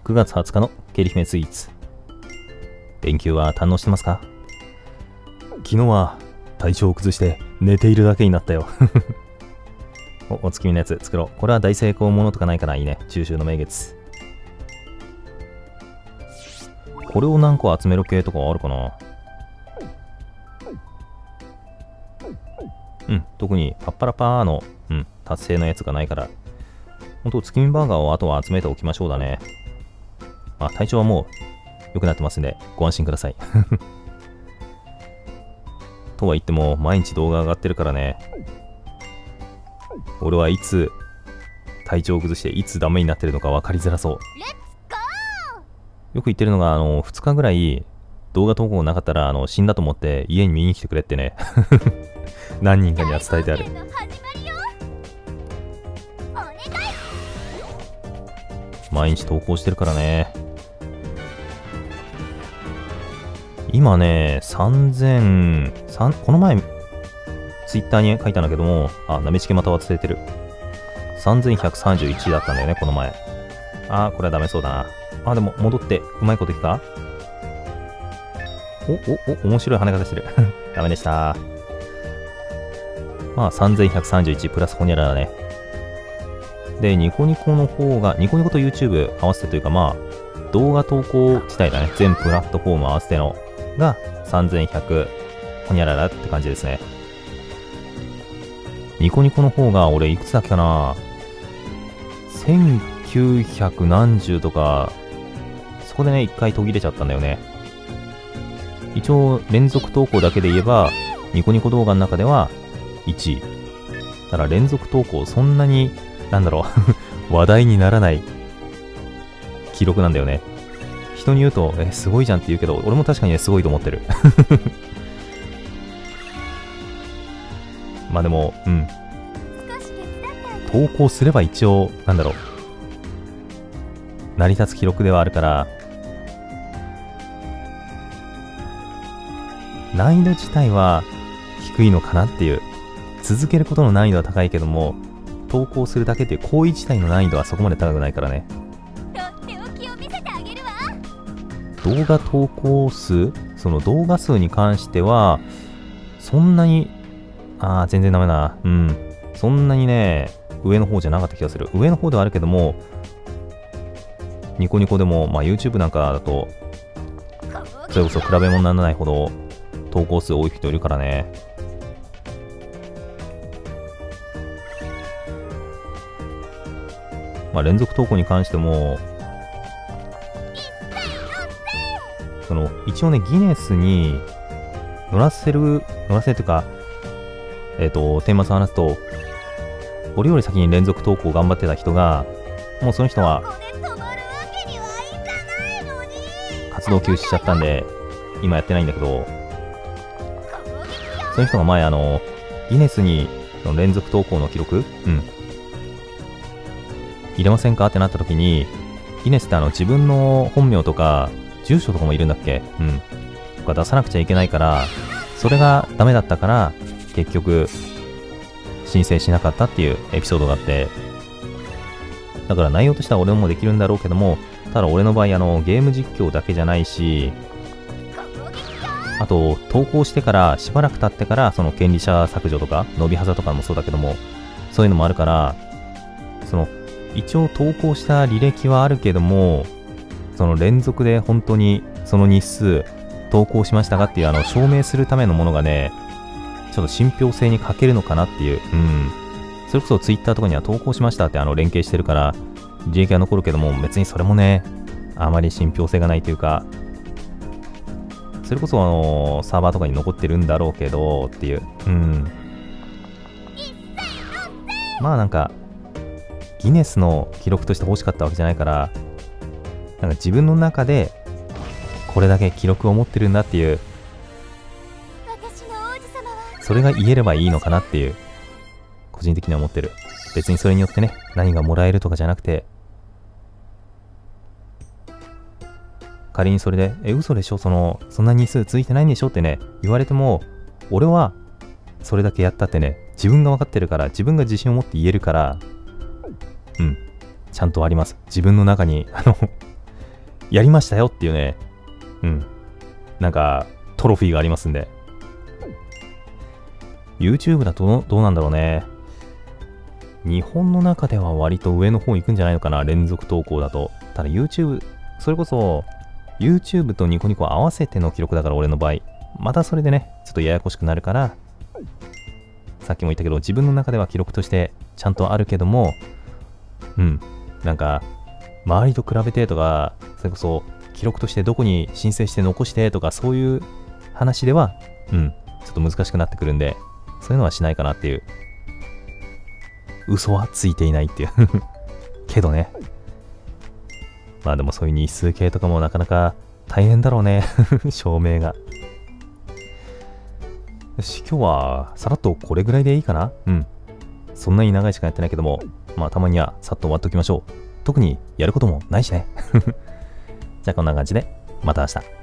9月20日のケリ姫スイーツ。連休は堪能してますか？昨日は体調を崩して寝ているだけになったよ。お月見のやつ作ろう。これは大成功ものとかないからいいね。中秋の名月。これを何個集める系とかあるかな？うん、特にパッパラパーの、達成のやつがないから、ほんと月見バーガーをあとは集めておきましょうだね。まあ、体調はもう良くなってますんで、ご安心ください。とは言っても、毎日動画上がってるからね。俺はいつ体調を崩して、いつダメになってるのか分かりづらそう。よく言ってるのが、2日ぐらい動画投稿なかったら、死んだと思って家に見に来てくれってね。何人かには伝えてある。毎日投稿してるからね。今ね、この前、ツイッターに書いたんだけども、なめちけまた忘れてる。3131だったんだよね、この前。これはダメそうだな。でも、戻って、うまいこといくか？面白い跳ね方してる。ダメでした。まあ、3131プラスホニャララね。で、ニコニコの方が、ニコニコと YouTube 合わせてというか、まあ、動画投稿自体だね。全プラットフォーム合わせての、が3100ホニャララって感じですね。ニコニコの方が、俺いくつだっけかな？ 1900何十とか、そこでね、一回途切れちゃったんだよね。一応、連続投稿だけで言えば、ニコニコ動画の中では1位。だから連続投稿、そんなに、話題にならない記録なんだよね。人に言うと、すごいじゃんって言うけど、俺も確かにね、すごいと思ってる。まあでも、投稿すれば一応、成り立つ記録ではあるから、難易度自体は低いのかなっていう。続けることの難易度は高いけども、投稿するだけっていう行為自体の難易度はそこまで高くないからね。動画投稿数、その動画数に関しては、そんなに、全然ダメだな。そんなにね、上の方じゃなかった気がする。上の方ではあるけども、ニコニコでも、YouTube なんかだと、それこそ比べ物にならないほど、投稿数多い人いるからね。連続投稿に関しても、一応ね、ギネスに乗らせるというか、顛末を話すと、俺より先に連続投稿頑張ってた人が、もうその人は、活動休止しちゃったんで、今やってないんだけど、その人が前ギネスに連続投稿の記録入れませんかってなった時に、ギネスって自分の本名とか、住所とかもいるんだっけ？とか出さなくちゃいけないから、それがダメだったから、結局、申請しなかったっていうエピソードがあって、だから内容としては俺もできるんだろうけども、ただ俺の場合、ゲーム実況だけじゃないし、あと、投稿してから、しばらく経ってから、その権利者削除とか、伸びはざとかもそうだけども、そういうのもあるから、一応投稿した履歴はあるけども、その連続で本当にその日数投稿しましたかっていう証明するためのものがね、ちょっと信憑性に欠けるのかなっていう。それこそツイッターとかには投稿しましたって連携してるから、履歴が残るけども、別にそれもね、あまり信憑性がないというか、それこそサーバーとかに残ってるんだろうけどっていう。ギネスの記録として欲しかったわけじゃないから、自分の中でこれだけ記録を持ってるんだっていう、それが言えればいいのかなっていう、個人的には思ってる。別にそれによってね、何がもらえるとかじゃなくて、仮にそれで、嘘でしょ、そんな日数ついてないんでしょってね、言われても、俺はそれだけやったってね、自分が分かってるから、自分が自信を持って言えるから、ちゃんとあります。自分の中に、 やりましたよっていうね、なんか、トロフィーがありますんで。YouTube だとどうなんだろうね。日本の中では割と上の方行くんじゃないのかな、連続投稿だと。ただ YouTube、それこそ YouTube とニコニコ合わせての記録だから俺の場合。またそれでね、ちょっとややこしくなるから、さっきも言ったけど自分の中では記録としてちゃんとあるけども、なんか、周りと比べてとか、それこそ記録としてどこに申請して残してとかそういう話では、ちょっと難しくなってくるんで、そういうのはしないかなっていう。嘘はついていないっていうけどね。まあでもそういう日数系とかもなかなか大変だろうね。証明が。よし、今日はさらっとこれぐらいでいいかな。そんなに長い時間やってないけども、まあたまにはさっと終わっておきましょう。特にやることもないしね。じゃあこんな感じで、また明日。